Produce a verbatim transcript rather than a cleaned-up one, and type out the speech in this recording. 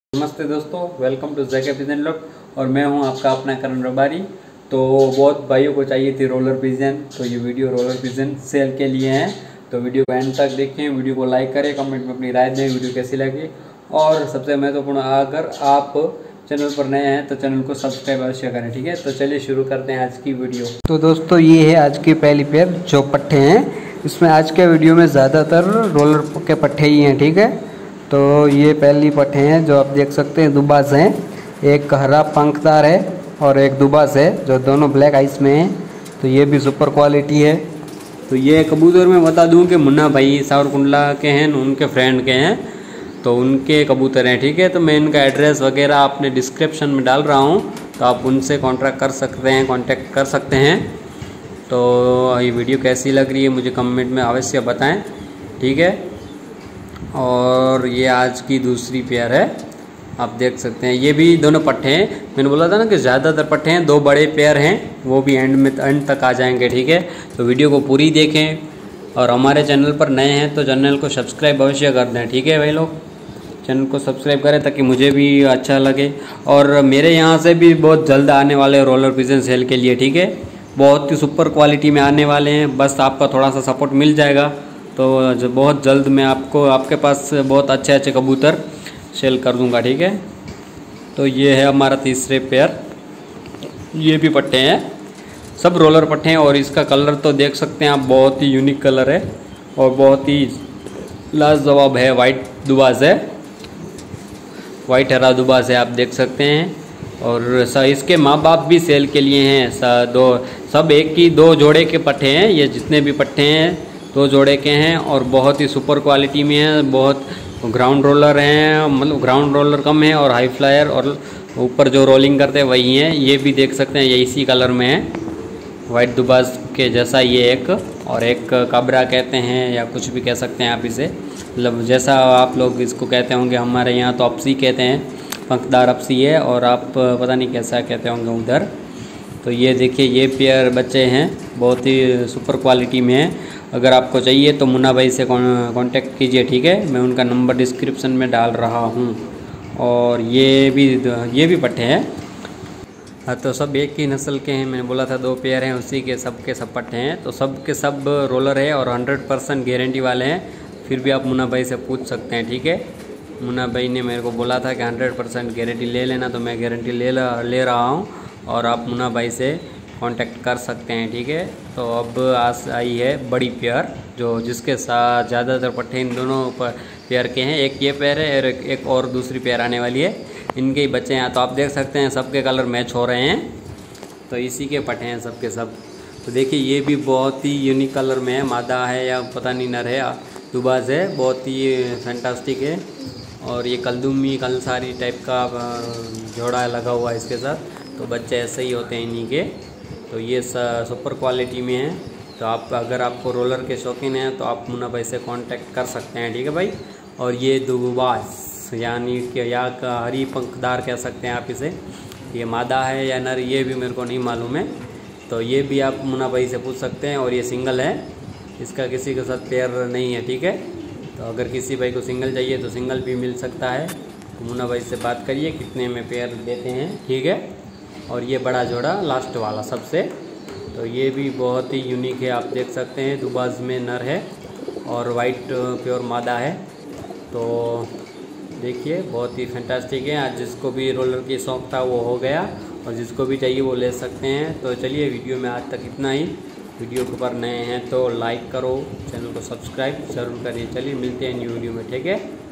नमस्ते दोस्तों, welcome to JK pigeon lock. और मैं हूं आपका अपना करण रबारी। तो बहुत भाइयों को चाहिए थी रोलर पिजन, तो ये वीडियो रोलर पिजन सेल के लिए हैं। तो वीडियो को एंड तक देखें, वीडियो को लाइक करें, कमेंट में अपनी राय दें वीडियो कैसी लगी। और सबसे महत्वपूर्ण, अगर आप चैनल पर नए हैं तो चैनल को सब्सक्राइब अवश्य करें। ठीक है, तो चलिए शुरू करते हैं आज की वीडियो। तो दोस्तों, ये है आज की पहली पेयर जो पट्टे हैं। इसमें आज के वीडियो में ज़्यादातर रोलर के पट्टे ही हैं। ठीक है, तो ये पहली पट्टे हैं जो आप देख सकते हैं, दुबास हैं। एक हरा पंखदार है और एक दुबास है जो दोनों ब्लैक आइस में हैं। तो ये भी सुपर क्वालिटी है। तो ये कबूतर मैं बता दूं कि मुन्ना भाई सावरकुंडला के हैं, उनके फ्रेंड के हैं, तो उनके कबूतर हैं। ठीक है, तो मैं इनका एड्रेस वगैरह अपने डिस्क्रिप्शन में डाल रहा हूं, तो आप उनसे कॉन्टैक्ट कर सकते हैं कांटेक्ट कर सकते हैं। तो ये वीडियो कैसी लग रही है मुझे कमेंट में अवश्य बताएं। ठीक है, और ये आज की दूसरी पेयर है, आप देख सकते हैं। ये भी दोनों पट्टे हैं। मैंने बोला था ना कि ज़्यादातर पट्टे हैं, दो बड़े पेयर हैं, वो भी एंड में एंड तक आ जाएंगे। ठीक है, तो वीडियो को पूरी देखें। और हमारे चैनल पर नए हैं तो चैनल को सब्सक्राइब अवश्य कर दें। ठीक है भाई लोग, चैनल को सब्सक्राइब करें ताकि मुझे भी अच्छा लगे। और मेरे यहाँ से भी बहुत जल्द आने वाले रोलर पिजन सेल के लिए। ठीक है, बहुत ही सुपर क्वालिटी में आने वाले हैं, बस आपका थोड़ा सा सपोर्ट मिल जाएगा तो जो बहुत जल्द मैं आपको आपके पास बहुत अच्छे अच्छे कबूतर सेल कर दूंगा। ठीक है, तो ये है हमारा तीसरे पेयर। ये भी पट्टे हैं, सब रोलर पट्टे हैं। और इसका कलर तो देख सकते हैं आप, बहुत ही यूनिक कलर है और बहुत ही लाजवाब है। वाइट दुबास है, वाइट हरा दुबास है, आप देख सकते हैं। और इसके माँ बाप भी सेल के लिए हैं। दो सब एक ही दो जोड़े के पट्टे हैं। ये जितने भी पट्टे हैं दो जोड़े के हैं और बहुत ही सुपर क्वालिटी में हैं। बहुत ग्राउंड रोलर हैं, मतलब ग्राउंड रोलर कम है और हाई फ्लायर और ऊपर जो रोलिंग करते हैं वही हैं। ये भी देख सकते हैं, ये इसी कलर में है, वाइट दुबास के जैसा ये एक। और एक काबरा कहते हैं या कुछ भी कह सकते हैं आप इसे, मतलब जैसा आप लोग इसको कहते होंगे। हमारे यहाँ तो अपसी कहते हैं, पंखदार अपसी है, और आप पता नहीं कैसा कहते होंगे उधर। तो ये देखिए, ये पेयर बच्चे हैं, बहुत ही सुपर क्वालिटी में है। अगर आपको चाहिए तो मुन्ना भाई से कांटेक्ट कीजिए। ठीक है, मैं उनका नंबर डिस्क्रिप्शन में डाल रहा हूँ। और ये भी ये भी पट्टे हैं। हाँ, तो सब एक ही नस्ल के हैं। मैंने बोला था दो पेयर हैं, उसी के सब के सब पट्टे हैं। तो सब के सब रोलर है और हंड्रेड परसेंट गारंटी वाले हैं। फिर भी आप मुन्ना भाई से पूछ सकते हैं। ठीक है, मुन्ना भाई ने मेरे को बोला था कि हंड्रेड परसेंट गारंटी ले लेना, तो मैं गारंटी ले ले रहा हूँ और आप मुन्ना भाई से कांटेक्ट कर सकते हैं। ठीक है, तो अब आज आई है बड़ी पेयर, जो जिसके साथ ज़्यादातर पट्टे इन दोनों पर पेयर के हैं। एक ये पेयर है और एक और दूसरी पेयर आने वाली है, इनके ही बच्चे हैं। तो आप देख सकते हैं सबके कलर मैच हो रहे हैं, तो इसी के पट्टे हैं सबके सब। तो देखिए, ये भी बहुत ही यूनिक कलर में है, मादा है या पता नहीं नर है, दुबास है, बहुत ही फैंटास्टिक है। और ये कलदुमी कलसारी टाइप का जोड़ा लगा हुआ है इसके साथ। तो बच्चे ऐसे ही होते हैं इन्हीं के। तो ये सुपर क्वालिटी में है। तो आप अगर आपको रोलर के शौकीन हैं तो आप मुन्ना भाई से कांटेक्ट कर सकते हैं। ठीक है भाई। और ये दुबास यानी कि या का हरी पंखदार कह सकते हैं आप इसे, ये मादा है या नर ये भी मेरे को नहीं मालूम है। तो ये भी आप मुन्ना भाई से पूछ सकते हैं। और ये सिंगल है, इसका किसी के साथ पेयर नहीं है। ठीक है, तो अगर किसी भाई को सिंगल चाहिए तो सिंगल भी मिल सकता है। तो मुन्ना भाई से बात करिए कितने में पेयर देते हैं। ठीक है, और ये बड़ा जोड़ा लास्ट वाला सबसे, तो ये भी बहुत ही यूनिक है, आप देख सकते हैं। दुबास में नर है और वाइट प्योर मादा है। तो देखिए, बहुत ही फैंटास्टिक है। आज जिसको भी रोलर की शौक था वो हो गया, और जिसको भी चाहिए वो ले सकते हैं। तो चलिए, वीडियो में आज तक इतना ही। वीडियो के ऊपर नए हैं तो लाइक करो, चैनल को सब्सक्राइब जरूर करिए। चलिए, मिलते हैं न्यू वीडियो में। ठीक है।